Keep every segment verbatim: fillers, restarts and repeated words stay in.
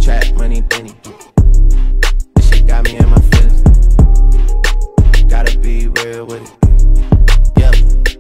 Trap money, Benny. This shit got me in my feelings. Gotta be real with it. Yeah.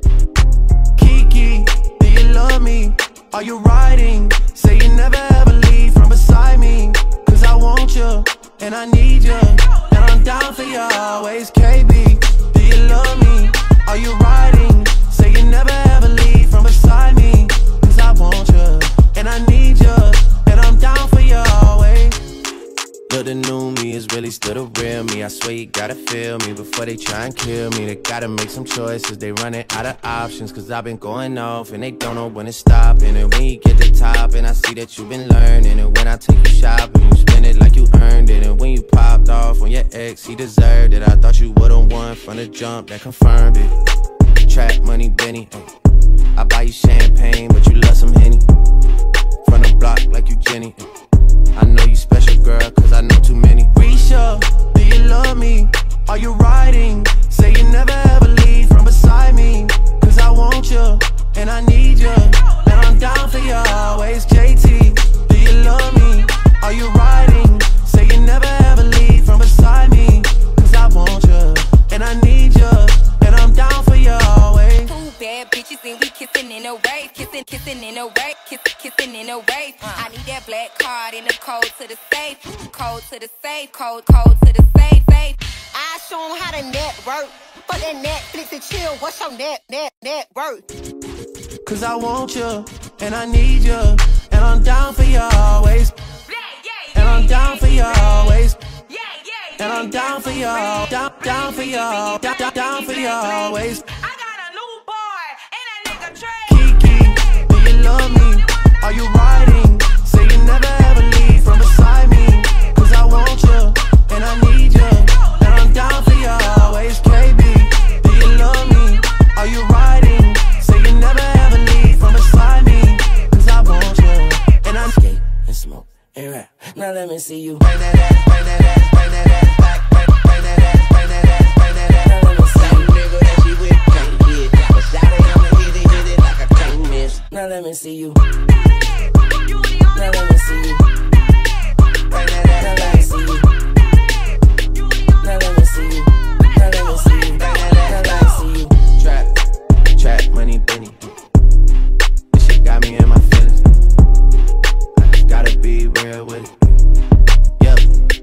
Kiki, do you love me? Are you riding? Say you never ever leave from beside me. Cause I want you, and I need you, and I'm down for you always. K B, do you love me? Are you riding? Say you never ever leave from beside me. Cause I want you, and I need you, and I'm down for you always. Look, the new me is really still the real me. I swear you gotta feel me before they try and kill me. They gotta make some choices, they running out of options. Cause I've been going off and they don't know when to stop. And when you get to top and I see that you've been learning. And when I take you shopping, you spend it like you earned it. And when you popped off on your ex, he deserved it. I thought you would've won from the jump, that confirmed it. Trap money, Benny, ay. I buy you champagne, but you love some Henny. From the block like you Jenny, ay. I know you special, girl, cause I know too many. Risha, do you love me? Are you riding? Say you never ever leave from beside me. Cause I want you, and I need you, and I'm down for you always. J T, do you love me? Are you riding? Say you never ever leave from beside me. Cause I want you, and I need you, and I'm down for you always. Two bad bitches and we kissing in a wave. Kissing, kissing in a wave. Kissing, kissing in a wave. I need that black card in the code to the safe. Code to the safe. Code, code to the safe, safe. I show them how to network. For that Netflix and chill, what's your net, net, net worth? Cause I want you, and I need you, and I'm down for you always. And I'm down for you always. And I'm down for you, down, down for you, down, down, down for you always. I got a new boy, and that nigga Trey. Kiki, do you love me? Are you riding? Say you never ever leave from beside me. Cause I want you, and I need you, and I'm down for you always. K B, do you love me? Are you riding? Say you never ever leave from beside me. Cause I want you, and I'm skate and smoke and rap. Now let me see you bring that ass, bring that ass, bring that ass back, bring, bring that ass, bring that ass, bring that ass. Now let me see you, nigga, that she with can't get. But shout it, I'ma hit it, hit it like I can't miss. Now let me see you. Now let me see you. Bring that ass, now let me see you. Now let me see you. Now let me see you. Bring that ass, now let me see you. Trap, trap money, Benny. This shit got me in my feelings. I gotta be real with it. Yep.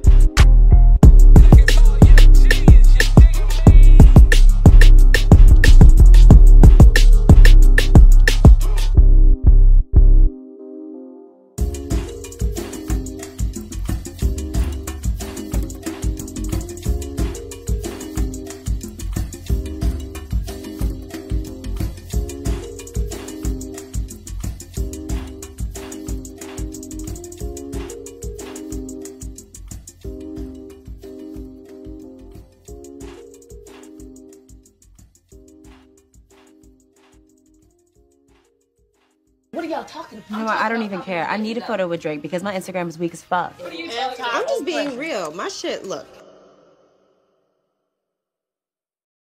What are y'all talking about? You know what? I don't even care. I need a photo with Drake because my Instagram is weak as fuck. I'm just being real. My shit, look,